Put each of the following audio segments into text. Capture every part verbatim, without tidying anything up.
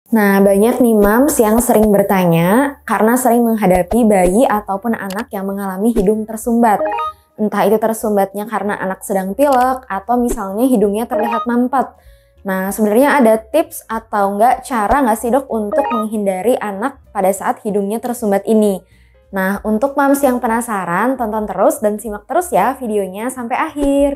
Nah, banyak nih mams yang sering bertanya karena sering menghadapi bayi ataupun anak yang mengalami hidung tersumbat. Entah itu tersumbatnya karena anak sedang pilek atau misalnya hidungnya terlihat mampet. Nah, sebenarnya ada tips atau enggak cara nggak sih dok untuk menghindari anak pada saat hidungnya tersumbat ini? Nah, untuk mams yang penasaran, tonton terus dan simak terus ya videonya sampai akhir.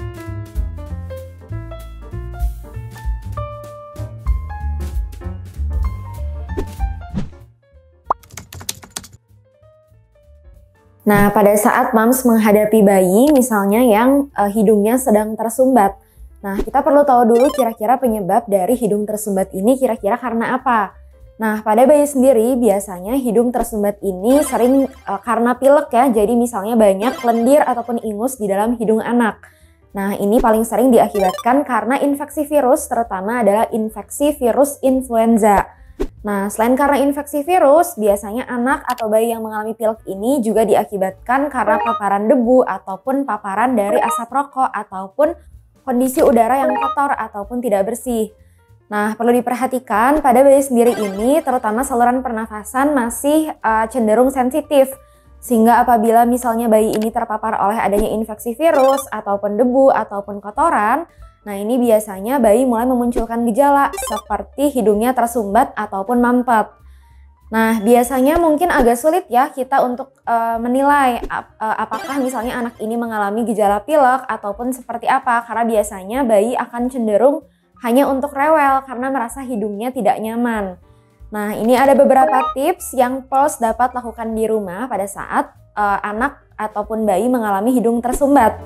Nah, pada saat mams menghadapi bayi misalnya yang uh, hidungnya sedang tersumbat. Nah, kita perlu tahu dulu kira-kira penyebab dari hidung tersumbat ini kira-kira karena apa. Nah, pada bayi sendiri biasanya hidung tersumbat ini sering uh, karena pilek ya. Jadi misalnya banyak lendir ataupun ingus di dalam hidung anak. Nah, ini paling sering diakibatkan karena infeksi virus, terutama adalah infeksi virus influenza. Nah, selain karena infeksi virus, biasanya anak atau bayi yang mengalami pilek ini juga diakibatkan karena paparan debu ataupun paparan dari asap rokok ataupun kondisi udara yang kotor ataupun tidak bersih. Nah, perlu diperhatikan pada bayi sendiri ini terutama saluran pernafasan masih uh, cenderung sensitif. Sehingga apabila misalnya bayi ini terpapar oleh adanya infeksi virus ataupun debu ataupun kotoran, nah ini biasanya bayi mulai memunculkan gejala seperti hidungnya tersumbat ataupun mampet. Nah biasanya mungkin agak sulit ya kita untuk uh, menilai ap uh, apakah misalnya anak ini mengalami gejala pilek ataupun seperti apa. Karena biasanya bayi akan cenderung hanya untuk rewel karena merasa hidungnya tidak nyaman. Nah ini ada beberapa tips yang Pulse dapat lakukan di rumah pada saat uh, anak ataupun bayi mengalami hidung tersumbat.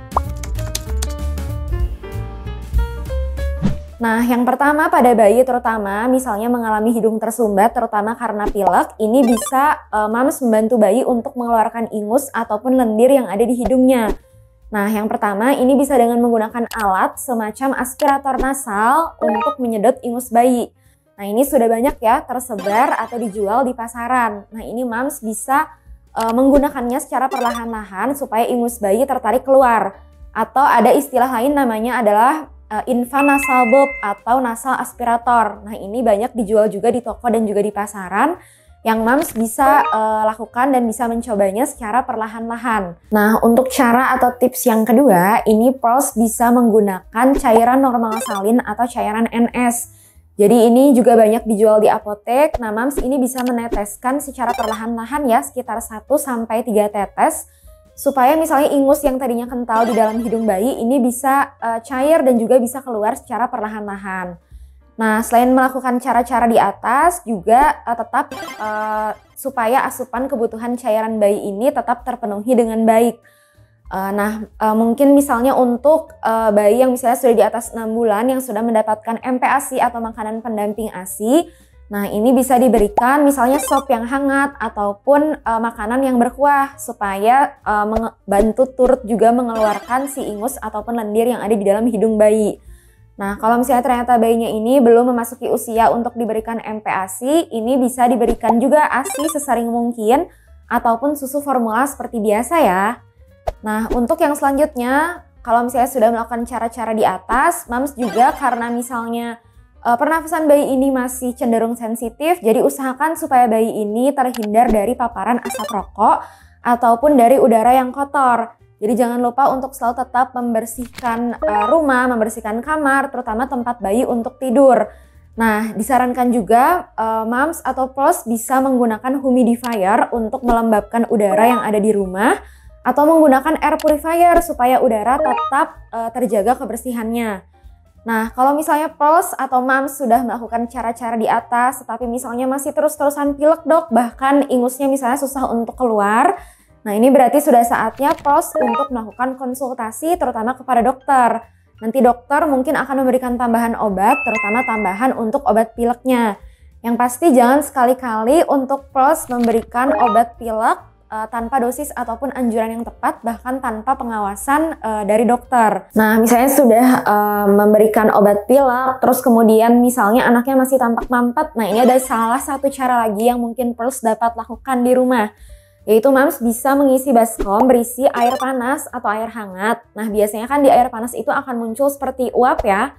Nah, yang pertama pada bayi terutama misalnya mengalami hidung tersumbat terutama karena pilek, ini bisa uh, mams membantu bayi untuk mengeluarkan ingus ataupun lendir yang ada di hidungnya. Nah, yang pertama ini bisa dengan menggunakan alat semacam aspirator nasal untuk menyedot ingus bayi. Nah, ini sudah banyak ya tersebar atau dijual di pasaran. Nah, ini mams bisa uh, menggunakannya secara perlahan-lahan supaya ingus bayi tertarik keluar. Atau ada istilah lain namanya adalah Uh, infant nasal bulb atau nasal aspirator. Nah ini banyak dijual juga di toko dan juga di pasaran yang mams bisa uh, lakukan dan bisa mencobanya secara perlahan-lahan. Nah untuk cara atau tips yang kedua, ini Pulse bisa menggunakan cairan normal salin atau cairan N S. Jadi ini juga banyak dijual di apotek. Nah mams ini bisa meneteskan secara perlahan-lahan ya sekitar satu sampai tiga tetes. Supaya misalnya ingus yang tadinya kental di dalam hidung bayi ini bisa uh, cair dan juga bisa keluar secara perlahan-lahan. Nah, selain melakukan cara-cara di atas, juga uh, tetap uh, supaya asupan kebutuhan cairan bayi ini tetap terpenuhi dengan baik. Uh, nah, uh, mungkin misalnya untuk uh, bayi yang misalnya sudah di atas enam bulan yang sudah mendapatkan M P A S I atau makanan pendamping A S I, nah ini bisa diberikan misalnya sop yang hangat ataupun uh, makanan yang berkuah supaya uh, membantu turut juga mengeluarkan si ingus ataupun lendir yang ada di dalam hidung bayi. Nah kalau misalnya ternyata bayinya ini belum memasuki usia untuk diberikan M P A S I, ini bisa diberikan juga A S I sesering mungkin ataupun susu formula seperti biasa ya. Nah untuk yang selanjutnya, kalau misalnya sudah melakukan cara-cara di atas, mams juga karena misalnya Uh, pernafasan bayi ini masih cenderung sensitif, jadi usahakan supaya bayi ini terhindar dari paparan asap rokok ataupun dari udara yang kotor. Jadi jangan lupa untuk selalu tetap membersihkan uh, rumah, membersihkan kamar, terutama tempat bayi untuk tidur. Nah, disarankan juga uh, mams atau Pulse bisa menggunakan humidifier untuk melembabkan udara yang ada di rumah atau menggunakan air purifier supaya udara tetap uh, terjaga kebersihannya. Nah, kalau misalnya Pulse atau mams sudah melakukan cara-cara di atas, tetapi misalnya masih terus-terusan pilek dok, bahkan ingusnya misalnya susah untuk keluar, nah ini berarti sudah saatnya Pulse untuk melakukan konsultasi terutama kepada dokter. Nanti dokter mungkin akan memberikan tambahan obat, terutama tambahan untuk obat pileknya. Yang pasti jangan sekali-kali untuk Pulse memberikan obat pilek Uh, tanpa dosis ataupun anjuran yang tepat, bahkan tanpa pengawasan uh, dari dokter. Nah, misalnya sudah uh, memberikan obat pilek, terus kemudian misalnya anaknya masih tampak mampet, nah ini ada salah satu cara lagi yang mungkin Pulse dapat lakukan di rumah, yaitu mams bisa mengisi baskom berisi air panas atau air hangat. Nah, biasanya kan di air panas itu akan muncul seperti uap ya.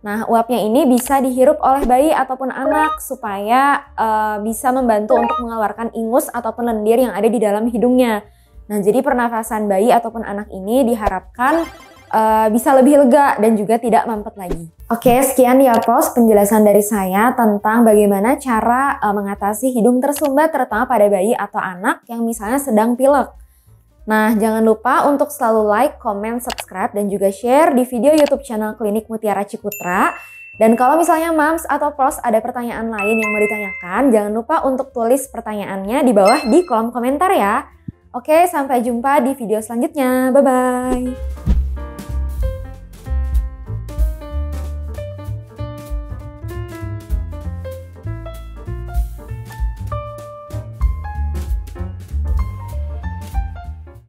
Nah, uapnya ini bisa dihirup oleh bayi ataupun anak supaya uh, bisa membantu untuk mengeluarkan ingus ataupun lendir yang ada di dalam hidungnya. Nah, jadi pernafasan bayi ataupun anak ini diharapkan uh, bisa lebih lega dan juga tidak mampet lagi. Oke, sekian ya pros penjelasan dari saya tentang bagaimana cara uh, mengatasi hidung tersumbat terutama pada bayi atau anak yang misalnya sedang pilek. Nah, jangan lupa untuk selalu like, comment, subscribe, dan juga share di video YouTube channel Klinik Mutiara Ciputra. Dan kalau misalnya Mams atau Pros ada pertanyaan lain yang mau ditanyakan, jangan lupa untuk tulis pertanyaannya di bawah di kolom komentar ya. Oke, sampai jumpa di video selanjutnya. Bye-bye.